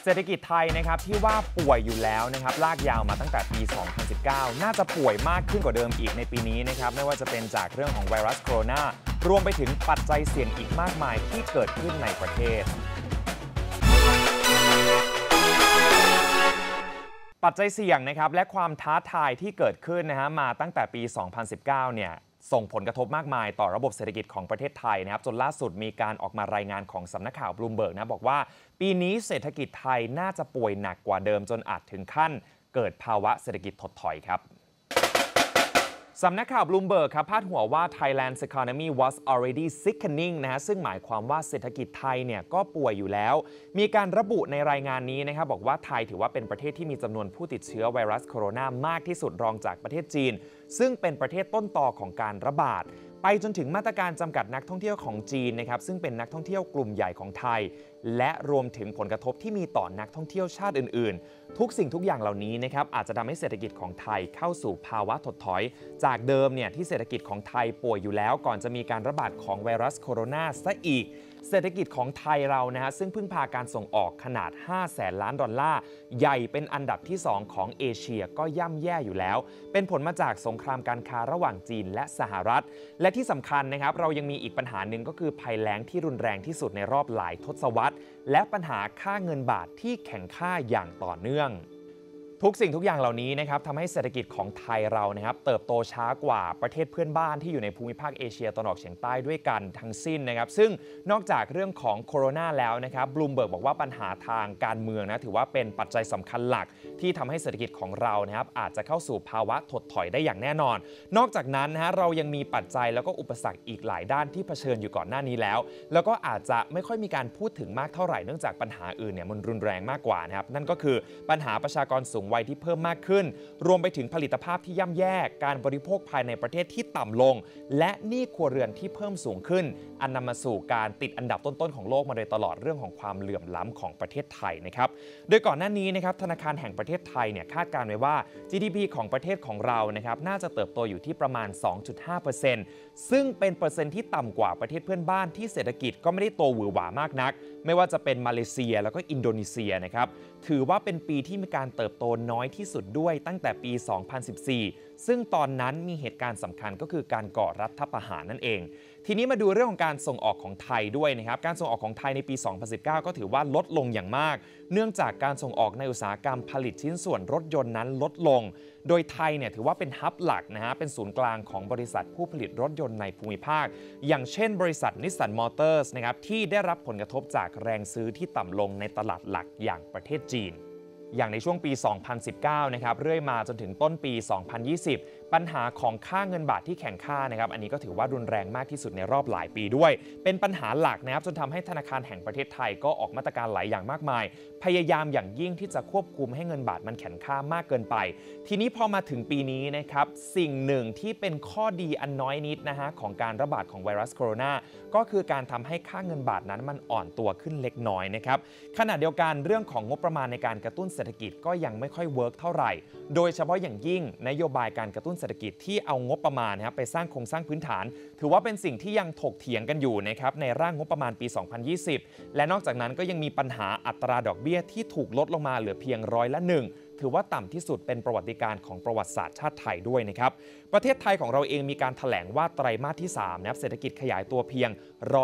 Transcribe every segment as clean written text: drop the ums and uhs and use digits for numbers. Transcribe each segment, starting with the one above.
เศรษฐกิจไทยนะครับที่ว่าป่วยอยู่แล้วนะครับลากยาวมาตั้งแต่ปี 2019 น่าจะป่วยมากขึ้นกว่าเดิมอีกในปีนี้นะครับไม่ว่าจะเป็นจากเรื่องของไวรัสโคโรนารวมไปถึงปัจจัยเสี่ยงอีกมากมายที่เกิดขึ้นในประเทศปัจจัยเสี่ยงนะครับและความท้าทายที่เกิดขึ้นมาตั้งแต่ปี 2019 เนี่ยส่งผลกระทบมากมายต่อระบบเศรษฐกิจของประเทศไทยนะครับจนล่าสุดมีการออกมารายงานของสำนักข่าวบลูมเบิร์กนะบอกว่าปีนี้เศรษฐกิจไทยน่าจะป่วยหนักกว่าเดิมจนอาจถึงขั้นเกิดภาวะเศรษฐกิจถดถอยครับสำนักข่าวบลูมเบิร์กครับพาดหัวว่า Thailand's economy was already sickening ซึ่งหมายความว่าเศรษฐกิจไทยเนี่ยก็ป่วยอยู่แล้วมีการระบุในรายงานนี้นะครับบอกว่าไทยถือว่าเป็นประเทศที่มีจำนวนผู้ติดเชื้อไวรัสโคโรนามากที่สุดรองจากประเทศจีนซึ่งเป็นประเทศต้นตอของการระบาดไปจนถึงมาตรการจำกัดนักท่องเที่ยวของจีนนะครับซึ่งเป็นนักท่องเที่ยวกลุ่มใหญ่ของไทยและรวมถึงผลกระทบที่มีต่อนักท่องเที่ยวชาติอื่นๆทุกสิ่งทุกอย่างเหล่านี้นะครับอาจจะทำให้เศรษฐกิจของไทยเข้าสู่ภาวะถดถอยจากเดิมเนี่ยที่เศรษฐกิจของไทยป่วยอยู่แล้วก่อนจะมีการระบาดของไวรัสโคโรนาซะอีกเศรษฐกิจของไทยเราซึ่งพึ่งพาการส่งออกขนาด500 แสนล้านดอลลาร์ใหญ่เป็นอันดับที่2ของเอเชียก็ย่ำแย่อยู่แล้วเป็นผลมาจากสงครามการค้าระหว่างจีนและสหรัฐและที่สำคัญนะครับเรายังมีอีกปัญหาหนึ่งก็คือภัยแล้งที่รุนแรงที่สุดในรอบหลายทศวรรษและปัญหาค่าเงินบาทที่แข็งค่าอย่างต่อเนื่องทุกสิ่งทุกอย่างเหล่านี้นะครับทำให้เศรษฐกิจของไทยเรานะครับเติบโตช้ากว่าประเทศเพื่อนบ้านที่อยู่ในภูมิภาคเอเชียตะวันออกเฉียงใต้ด้วยกันทั้งสิ้นนะครับซึ่งนอกจากเรื่องของโคโรนาแล้วนะครับบลูมเบิร์กบอกว่าปัญหาทางการเมืองถือว่าเป็นปัจจัยสำคัญหลักที่ทำให้เศรษฐกิจของเรานะครับอาจจะเข้าสู่ภาวะถดถอยได้อย่างแน่นอนนอกจากนั้นเรายังมีปัจจัยแล้วก็อุปสรรคอีกหลายด้านที่เผชิญอยู่ก่อนหน้านี้แล้วก็อาจจะไม่ค่อยมีการพูดถึงมากเท่าไหร่เนื่องจากปัญหาอื่นเนี่ยมันรุนแรงมากกว่านะครับนั่นก็คือปัญหาประชากรสูงวัยที่เพิ่มมากขึ้นรวมไปถึงผลิตภาพที่ย่ำแย่การบริโภคภายในประเทศที่ต่ำลงและหนี้ครัวเรือนที่เพิ่มสูงขึ้นอันนำมาสู่การติดอันดับต้นๆของโลกมาโดยตลอดเรื่องของความเหลื่อมล้ำของประเทศไทยนะครับโดยก่อนหน้านี้นะครับธนาคารแห่งประเทศไทยเนี่ยคาดการณ์ไว้ว่า GDP ของประเทศของเรานะครับน่าจะเติบโตอยู่ที่ประมาณ 2.5% ซึ่งเป็นเปอร์เซ็นต์ที่ต่ำกว่าประเทศเพื่อนบ้านที่เศรษฐกิจก็ไม่ได้โตหวือหวามากนักไม่ว่าจะเป็นมาเลเซียแล้วก็อินโดนีเซียนะครับถือว่าเป็นปีที่มีการเติบโตน้อยที่สุดด้วยตั้งแต่ปี 2014 ซึ่งตอนนั้นมีเหตุการณ์สำคัญก็คือการก่อรัฐประหารนั่นเองทีนี้มาดูเรื่องของการส่งออกของไทยด้วยนะครับการส่งออกของไทยในปี 2019 ก็ถือว่าลดลงอย่างมากเนื่องจากการส่งออกในอุตสาหกรรมผลิตชิ้นส่วนรถยนต์นั้นลดลงโดยไทยเนี่ยถือว่าเป็นฮับหลักเป็นศูนย์กลางของบริษัทผู้ผลิตรถยนต์ในภูมิภาคอย่างเช่นบริษัทนิสสันมอเตอร์สนะครับที่ได้รับผลกระทบจากแรงซื้อที่ต่ำลงในตลาดหลักอย่างประเทศจีนอย่างในช่วงปี 2019 นะครับเรื่อยมาจนถึงต้นปี 2020 ปัญหาของค่าเงินบาทที่แข็งค่านะครับอันนี้ก็ถือว่ารุนแรงมากที่สุดในรอบหลายปีด้วยเป็นปัญหาหลักนะครับจนทำให้ธนาคารแห่งประเทศไทยก็ออกมาตรการหลายอย่างมากมายพยายามอย่างยิ่งที่จะควบคุมให้เงินบาทมันแข็งค่ามากเกินไปทีนี้พอมาถึงปีนี้นะครับสิ่งหนึ่งที่เป็นข้อดีอันน้อยนิดของการระบาดของไวรัสโคโรนาก็คือการทำให้ค่าเงินบาทนั้นมันอ่อนตัวขึ้นเล็กน้อยนะครับขณะเดียวกันเรื่องของงบประมาณในการกระตุ้นเศรษฐกิจก็ยังไม่ค่อยเวิร์กเท่าไหร่โดยเฉพาะอย่างยิ่งนโยบายการกระตุ้นเศรษฐกิจที่เอางบประมาณไปสร้างโครงสร้างพื้นฐานถือว่าเป็นสิ่งที่ยังถกเถียงกันอยู่นะครับในร่างงบประมาณปี 2020 และนอกจากนั้นก็ยังมีปัญหาอัตราดอกเบี้ยที่ถูกลดลงมาเหลือเพียง1%ถือว่าต่ำที่สุดเป็นประวัติการณ์ของประวัติศาสตร์ชาติไทยด้วยนะครับประเทศไทยของเราเองมีการแถลงว่าไตรมาสที่3นะครับเศรษฐกิจขยายตัวเพียง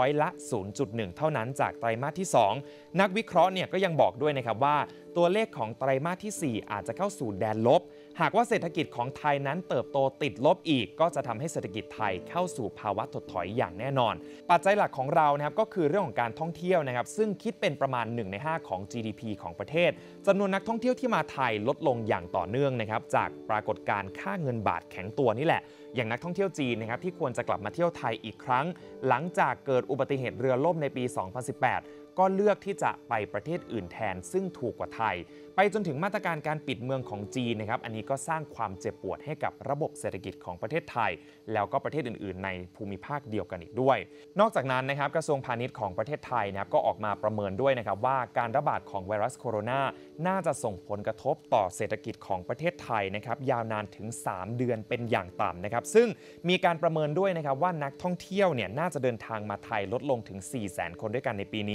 0.1%เท่านั้นจากไตรมาสที่2นักวิเคราะห์เนี่ยก็ยังบอกด้วยนะครับว่าตัวเลขของไตรมาสที่4อาจจะเข้าสู่แดนลบหากว่าเศรษฐกิจของไทยนั้นเติบโตติดลบอีกก็จะทำให้เศรษฐกิจไทยเข้าสู่ภาวะถดถอยอย่างแน่นอนปัจจัยหลักของเรานะครับก็คือเรื่องของการท่องเที่ยวนะครับซึ่งคิดเป็นประมาณ1 ใน 5ของ GDP ของประเทศจำนวนนักท่องเที่ยวที่มาไทยลดลงอย่างต่อเนื่องนะครับจากปรากฏการณ์ค่าเงินบาทแข็งตัวนี่แหละอย่างนักท่องเที่ยวจีนนะครับที่ควรจะกลับมาเที่ยวไทยอีกครั้งหลังจากเกิดอุบัติเหตุเรือล่มในปี 2018 ก็เลือกที่จะไปประเทศอื่นแทนซึ่งถูกกว่าไทยไปจนถึงมาตรการการปิดเมืองของจีนนะครับอันนี้ก็สร้างความเจ็บปวดให้กับระบบเศรษฐกิจของประเทศไทยแล้วก็ประเทศอื่นๆในภูมิภาคเดียวกันอีกด้วยนอกจากนั้นนะครับกระทรวงพาณิชย์ของประเทศไทยนะครับก็ออกมาประเมินด้วยนะครับว่าการระบาดของไวรัสโคโรนาน่าจะส่งผลกระทบต่อเศรษฐกิจของประเทศไทยนะครับยาวนานถึง3 เดือนเป็นอย่างต่ำนะครับซึ่งมีการประเมินด้วยนะครับว่านักท่องเที่ยวเนี่ยน่าจะเดินทางมาไทยลดลงถึง 400,000 คนด้วยกันในปีนี้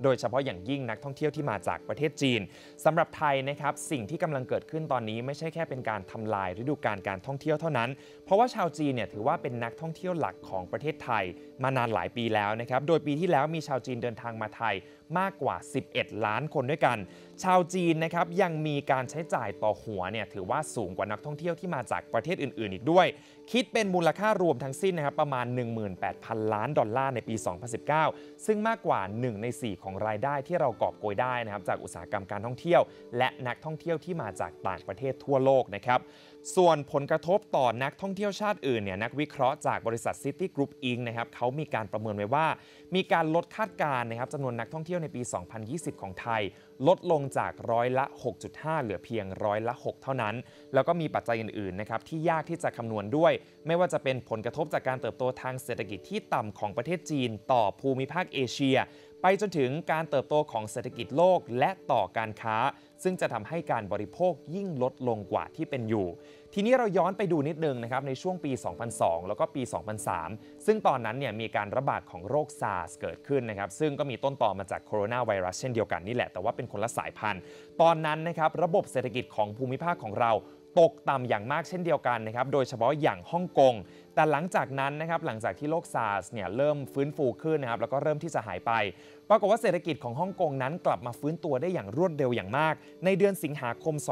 โดยเฉพาะอย่างยิ่งนักท่องเที่ยวที่มาจากประเทศจีนสำหรับไทยนะครับสิ่งที่กำลังเกิดขึ้นตอนนี้ไม่ใช่แค่เป็นการทำลายฤดูกาลการท่องเที่ยวเท่านั้นเพราะว่าชาวจีนเนี่ยถือว่าเป็นนักท่องเที่ยวหลักของประเทศไทยมานานหลายปีแล้วนะครับโดยปีที่แล้วมีชาวจีนเดินทางมาไทยมากกว่า11 ล้านคนด้วยกันชาวจีนนะครับยังมีการใช้จ่ายต่อหัวเนี่ยถือว่าสูงกว่านักท่องเที่ยวที่มาจากประเทศอื่นๆอีกด้วยคิดเป็นมูลค่ารวมทั้งสิ้นนะครับประมาณ 18,000 ล้านดอลลาร์ในปี 2019 ซึ่งมากกว่า1 ใน 4ของรายได้ที่เรากอบโกยได้นะครับจากอุตสาหกรรมการท่องเที่ยวและนักท่องเที่ยวที่มาจากต่างประเทศทั่วโลกนะครับส่วนผลกระทบต่อนักท่องเที่ยวชาติอื่นเนี่ยนักวิเคราะห์จากบริษัท City Group Inc. นะครับเขามีการประเมินไว้ว่ามีการลดคาดการณ์นะครับจำนวนนักท่องเที่ยวในปี 2020 ของไทยลดลงจากร้อยละ 6.5 เหลือเพียงร้อยละ 6 เท่านั้นแล้วก็มีปัจจัยอื่นๆนะครับที่ยากที่จะคำนวณด้วยไม่ว่าจะเป็นผลกระทบจากการเติบโตทางเศรษฐกิจที่ต่ำของประเทศจีนต่อภูมิภาคเอเชียไปจนถึงการเติบโตของเศรษฐกิจโลกและต่อการค้าซึ่งจะทำให้การบริโภคยิ่งลดลงกว่าที่เป็นอยู่ทีนี้เราย้อนไปดูนิดนึงนะครับในช่วงปี 2002 แล้วก็ปี 2003 ซึ่งตอนนั้นเนี่ยมีการระบาดของโรค SARS เกิดขึ้นนะครับซึ่งก็มีต้นตอมาจากโคโรนาไวรัสเช่นเดียวกันนี่แหละแต่ว่าเป็นคนละสายพันธุ์ตอนนั้นนะครับระบบเศรษฐกิจของภูมิภาคของเราตกต่ำอย่างมากเช่นเดียวกันนะครับโดยเฉพาะอย่างฮ่องกงแต่หลังจากนั้นนะครับหลังจากที่โรค SARS เนี่ยเริ่มฟื้นฟูขึ้นนะครับแล้วก็เริ่มที่จะหายไปปรากฏว่าเศรษฐกิจของฮ่องกงนั้นกลับมาฟื้นตัวได้อย่างรวดเร็วอย่างมากในเดือนสิงหาคม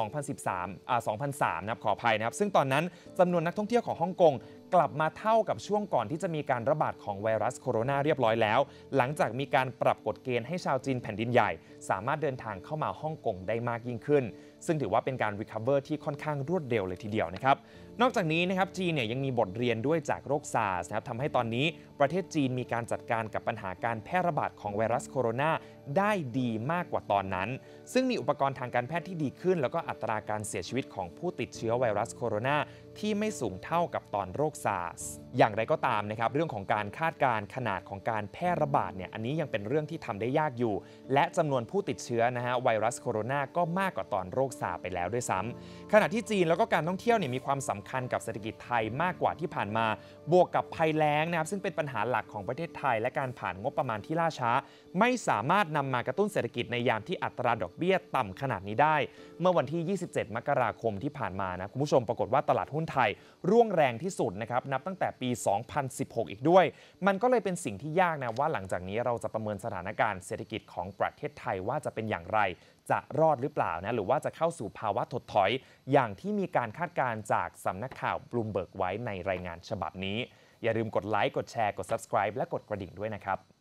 2003 นะครับขออภัยนะครับซึ่งตอนนั้นจำนวนนักท่องเที่ยวของฮ่องกงกลับมาเท่ากับช่วงก่อนที่จะมีการระบาดของไวรัสโคโรนาเรียบร้อยแล้วหลังจากมีการปรับกฎเกณฑ์ให้ชาวจีนแผ่นดินใหญ่สามารถเดินทางเข้ามาฮ่องกงได้มากยิ่งขึ้นซึ่งถือว่าเป็นการ recover ที่ค่อนข้างรวดเร็วเลยทีเดียวนะครับนอกจากนี้นะครับจีนเนี่ยยังมีบทเรียนด้วยจากโรค SARS นะครับทำให้ตอนนี้ประเทศจีนมีการจัดการกับปัญหาการแพร่ระบาดของไวรัสโคโรนาได้ดีมากกว่าตอนนั้นซึ่งมีอุปกรณ์ทางการแพทย์ที่ดีขึ้นแล้วก็อัตราการเสียชีวิตของผู้ติดเชื้อไวรัสโคโรนาที่ไม่สูงเท่ากับตอนโรค SARS อย่างไรก็ตามนะครับเรื่องของการคาดการณ์ขนาดของการแพร่ระบาดเนี่ยอันนี้ยังเป็นเรื่องที่ทำได้ยากอยู่และจำนวนผู้ติดเชื้อนะฮะไวรัสโคโรนาก็มากกว่าตอนโรค SARS ไปแล้วด้วยซ้ำขณะที่จีนแล้วก็การท่องเที่ยวเนี่ยมีความสำคัญกับเศรษฐกิจไทยมากกว่าที่ผ่านมาบวกกับภัยแล้งนะครับซึ่งเป็นปัญหาหลักของประเทศไทยและการผ่านงบประมาณที่ล่าช้าไม่สามารถนำมากระตุ้นเศรษฐกิจในยามที่อัตราดอกเบี้ยต่ำขนาดนี้ได้เมื่อวันที่ 27 มกราคมที่ผ่านมานะคุณผู้ชมปรากฏว่าตลาดหุ้นไทยร่วงแรงที่สุดนะครับนับตั้งแต่ปี 2016 อีกด้วยมันก็เลยเป็นสิ่งที่ยากนะว่าหลังจากนี้เราจะประเมินสถานการณ์เศรษฐกิจของประเทศไทยว่าจะเป็นอย่างไรจะรอดหรือเปล่านะหรือว่าจะเข้าสู่ภาวะถดถอยอย่างที่มีการคาดการณ์จากสำนักข่าว Bloomberg ไว้ในรายงานฉบับนี้อย่าลืมกดไลค์กดแชร์กด Subscribe และกดกระดิ่งด้วยนะครับ